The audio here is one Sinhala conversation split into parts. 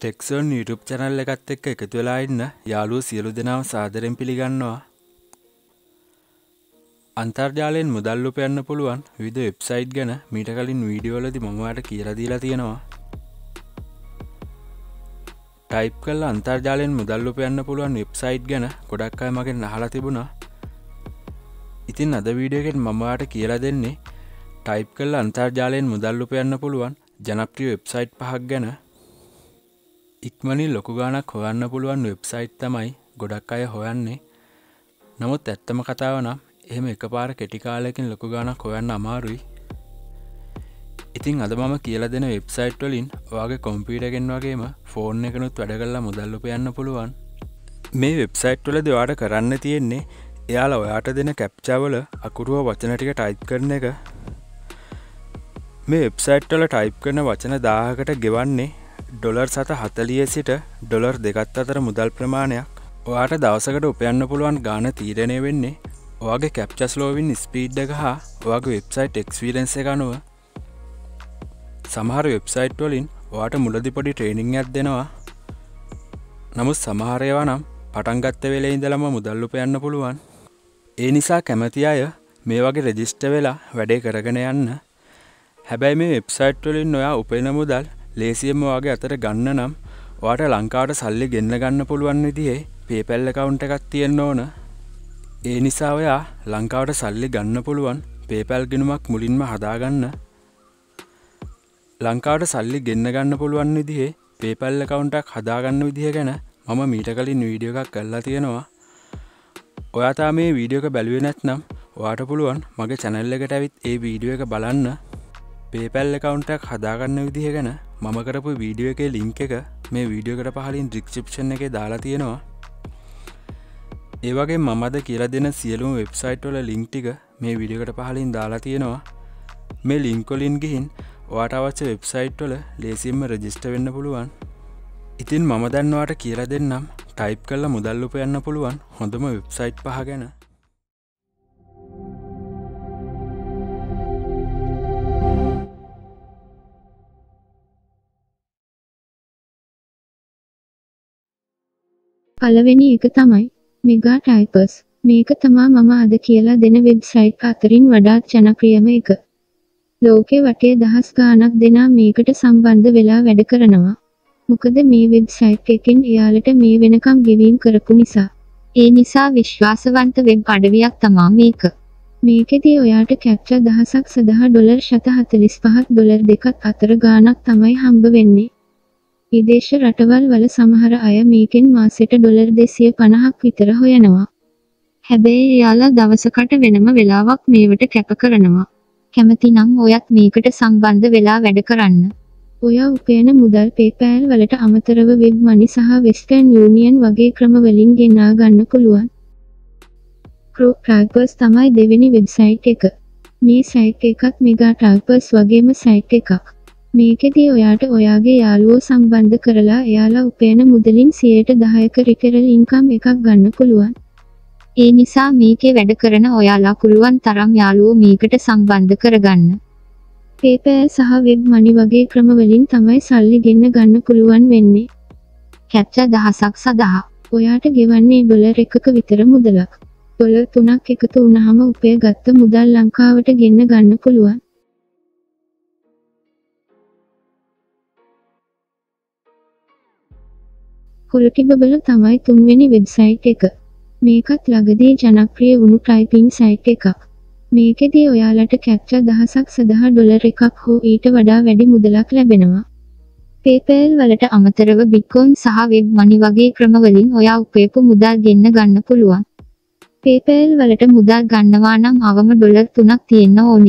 ටෙක්සොන් YouTube channel එකත් එක්ක එකතු වෙලා ඉන්න යාළුවෝ සියලු දෙනාම සාදරයෙන් පිළිගන්නවා. අන්තර්ජාලයෙන් මුදල් උපයන්න පුළුවන් විවිධ වෙබ්සයිට් ගැන මීට කලින් වීඩියෝ වලදී මම ඔයාලට කියලා දීලා තියෙනවා. ටයිප් කරලා අන්තර්ජාලයෙන් මුදල් උපයන්න පුළුවන් වෙබ්සයිට් ගැන ගොඩක් අය මගෙන් අහලා තිබුණා. ඉතින් අද වීඩියෝ එකෙන් මම ඔයාලට කියලා දෙන්නේ ටයිප් කරලා අන්තර්ජාලයෙන් මුදල් උපයන්න පුළුවන් ජනප්‍රිය වෙබ්සයිට් 5ක් ගැන. ඉක්මනින් ලොකු ගාණක් හොයන්න පුළුවන් වෙබ්සයිට් තමයි ගොඩක් අය හොයන්නේ. නමුත් ඇත්තම කතාව නම් එහෙම එකපාර කෙටි කාලයකින් ලොකු ගාණක් හොයන්න අමාරුයි. ඉතින් අද මම කියලා දෙන වෙබ්සයිට් වලින් ඔයාගේ කම්පියුටර් එකෙන් වගේම ෆෝන් එකනොත් වැඩ කරලා මුදල් උපයන්න පුළුවන්. මේ වෙබ්සයිට් වලදී ඔයාලට කරන්න තියෙන්නේ එයාලා ඔයාට දෙන කැප්චා වල අකුරු වචන ටික ටයිප් කරන එක. මේ වෙබ්සයිට් වල ටයිප් කරන වචන 1000කට ගෙවන්නේ $740 සිට $2 අතර මුදල් ප්‍රමාණයක්. ඔයාට දවසකට උපයන්න පුළුවන් ගාණ තීරණය වෙන්නේ ඔයාගේ කැප්චා ස්ලෝවින් ස්පීඩ් එක හා ඔයාගේ වෙබ්සයිට් එක්ස්පීරියන්ස් එක අනුව. සමහර වෙබ්සයිට් වලින් ඔයාට මුලදී පොඩි ට්‍රේනින් එකක් දෙනවා. නමුත් සමහර ඒවා නම් පටන් ගත්ත වෙලේ ඉඳලම මුදල් උපයන්න පුළුවන්. ඒ නිසා කැමති අය මේ වගේ රෙජිස්ටර් වෙලා වැඩේ කරගෙන යන්න. හැබැයි මේ වෙබ්සයිට් වලින් ඔයා උපයන මුදල් ලේසියෙන්ම ඔයාගේ අතට ගන්න නම් ඔයාට ලංකාවට සල්ලි ගෙන්න ගන්න පුළුවන් විදිහේ PayPal account එකක් තියෙන්න ඕන. ඒ නිසා ඔයා ලංකාවට සල්ලි ගන්න පුළුවන් PayPal ගිණුමක් මුලින්ම හදාගන්න. ලංකාවට සල්ලි ගෙන්න ගන්න පුළුවන් විදිහේ PayPal account එකක් හදාගන්න විදිහ ගැන මම මීට කලින් වීඩියෝ එකක් කරලා තියෙනවා. ඔයා තාම මේ වීඩියෝ එක බැලුවේ නැත්නම් ඔයාට පුළුවන් මගේ channel එකට ඇවිත් ඒ වීඩියෝ එක බලන්න. PayPal account එකක් හදාගන්න විදිහ ගැන මම කරපු වීඩියෝ එකේ link එක මේ වීඩියෝ එකට පහලින් description එකේ දාලා තියෙනවා. ඒ වගේම මම අද කියලා දෙන සියලුම වෙබ්සයිට් වල link ටික මේ වීඩියෝ එකට පහලින් දාලා තියෙනවා. මේ link වලින් ගිහින් ඔයාට අවශ්‍ය වෙබ්සයිට් වල ලේසියෙන්ම රෙජිස්ටර් වෙන්න පුළුවන්. ඉතින් මම දැන් ඔයාට කියලා දෙන්නම් ටයිප් කරලා මුදල් උපයන්න පුළුවන් හොඳම වෙබ්සයිට් 5 ගැන. පළවෙනි එක තමයි මෙගා ටයිපර්ස්. මේක තමා මම අද කියලා දෙන වෙබ්සයිට් අතරින් වඩාත් ජනප්‍රියම එක. ලෝකේ වටේ දහස් ගාණක් දෙනා මේකට සම්බන්ධ වෙලා වැඩ කරනවා. මොකද මේ වෙබ්සයිට් එකෙන් එයාලට මේ වෙනකම් ගෙවීම් කරපු නිසා. ඒ නිසා විශ්වාසවන්ත වෙබ් අඩවියක් තමා මේක. මේකෙදී ඔයාට කැප්චා දහසක් සඳහා $745 අතර ගාණක් තමයි හම්බ වෙන්නේ. විදේශ රටවල් වල සමහර අය මේකෙන් මාසෙට $250ක් විතර හොයනවා. හැබැයි එයාලා දවසකට වෙනම වෙලාවක් මේවට කැප කරනවා. කැමති නම් ඔයත් මේකට සම්බන්ධ වෙලා වැඩ කරන්න. ඔයා උපයන මුදල් PayPal වලට අමතරව Web Money සහ Western Union වගේ ක්‍රම වලින් ගෙනා ගන්න පුළුවන්. Group Typers තමයි දෙවෙනි වෙබ්සයිට් එක. මේ සයිට් එකත් Mega Typers වගේම සයිට් එකක්. මේකෙදී ඔයාට ඔයාගේ යාළුවෝ සම්බන්ධ කරලා එයාලා උපයන මුදලින් 10%ක රිෆරල් ඉන්කම් එකක් ගන්න පුළුවන්. ඒ නිසා මේකේ වැඩ කරන ඔයාලා පුළුවන් තරම් යාළුවෝ මේකට සම්බන්ධ කරගන්න. PayPal සහ Web Money වගේ ක්‍රම වලින් තමයි සල්ලි ගෙන්න ගන්න පුළුවන් වෙන්නේ. කැප්චා දහසක් සඳහා ඔයාට ගෙවන්නේ $1ක විතර මුදලක්. $3ක් එකතු වුණාම උපයගත්ත මුදල් ලංකාවට ගෙන්න ගන්න පුළුවන්. කොලටිබබල තමයි තුන්වෙනි වෙබ්සයිට් එක. මේකත් ළඟදී ජනප්‍රිය වුණු ටයිපින් සයිට් එකක්. මේකෙදී ඔයාලට කැප්චා දහසක් සඳහා $1ක් හෝ ඊට වඩා වැඩි මුදලක් ලැබෙනවා. PayPal වලට අමතරව Bitcoin සහ Web Money වගේ ක්‍රම වලින් ඔයා උපයපු මුදල් ගෙන්න ගන්න පුළුවන්. PayPal වලට මුදල් ගන්නවා නම් අවම $3ක් තියෙන්න ඕනි.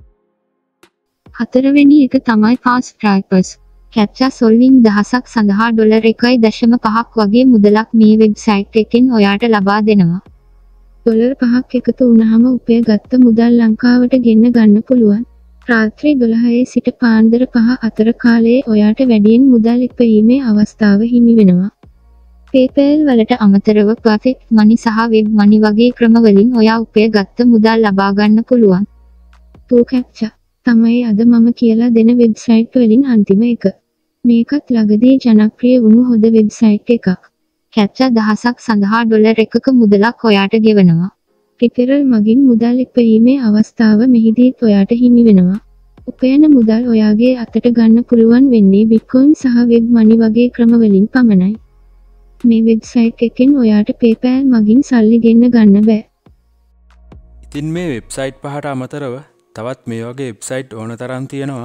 හතරවෙනි එක තමයි Fast Typers. කැප්චා සොල්වින් දහසක් සඳහා $1.5ක් වගේ මුදලක් මේ වෙබ්සයිට් එකෙන් ඔයාට ලබා දෙනවා. $5ක් එකතු වුණාම උපයගත්ත මුදල් ලංකාවට ගෙන්න ගන්න පුළුවන්. රාත්‍රී 12 සිට පාන්දර 5 අතර කාලයේ ඔයාට වැඩියෙන් මුදල් ඉපයීමේ අවස්ථාව හිමි වෙනවා. PayPal වලට අමතරව Perfect Money සහ Web Money වගේ ක්‍රම වලින් ඔයා උපයගත්ත මුදල් ලබා ගන්න පුළුවන්. TrueCAPTCHA තමයි අද මම කියලා දෙන වෙබ්සයිට් වලින් අන්තිම එක. මේකත් ළඟදී ජනප්‍රිය වුණු හොඳ වෙබ්සයිට් එකක්. කැප්චා දහසක් සඳහා ඩොලර් එකක මුදලක් ඔයාට ගෙවනවා. රිෆරල් මගින් මුදල් ඉපයීමේ අවස්ථාව මෙහිදීත් ඔයාට හිමි වෙනවා. උපයන මුදල් ඔයාගේ අතට ගන්න පුළුවන් වෙන්නේ බිට්කොයින් සහ වෙබ් මනි වගේ ක්‍රමවලින් පමණයි. මේ වෙබ්සයිට් එකෙන් ඔයාට PayPal මගින් සල්ලි ගෙන්න ගන්න බෑ. ඉතින් මේ වෙබ්සයිට් පහට අමතරව තවත් මේ වගේ වෙබ්සයිට් ඕන තරම් තියෙනවා.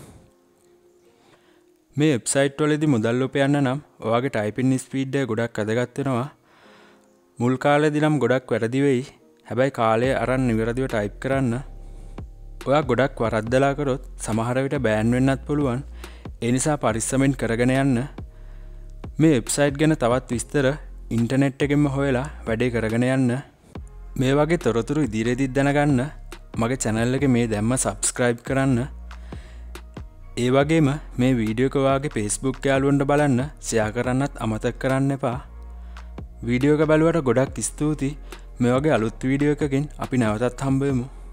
මේ වෙබ්සයිට් වලදී මුදල් උපයන්න නම් ඔයාගේ ටයිපින් ස්පීඩ් එක ගොඩක් වැදගත් වෙනවා. මුල් කාලේදී නම් ගොඩක් වැරදි වෙයි. හැබැයි කාලය අරන් නිවැරදිව ටයිප් කරන්න. ඔයා ගොඩක් වරද්දලා කරොත් සමහර විට බෑන් වෙන්නත් පුළුවන්. ඒ නිසා පරිස්සමෙන් කරගෙන යන්න. මේ වෙබ්සයිට් ගැන තවත් විස්තර ඉන්ටර්නෙට් එකෙන්ම හොයලා වැඩේ කරගෙන යන්න. මේ වගේ තොරතුරු ඉදිරියේදීත් දැනගන්න මගේ channel එකේ මේ දැම්ම subscribe කරන්න. ඒ වගේම මේ වීඩියෝ එක ඔයාගේ Facebook යාළුවන්ට බලන්න share කරන්නත් අමතක කරන්න එපා. වීඩියෝ එක බලුවට ගොඩක් ස්තුතියි. මේ වගේ අලුත් වීඩියෝ එකකින් අපි නැවතත් හම්බ වෙමු.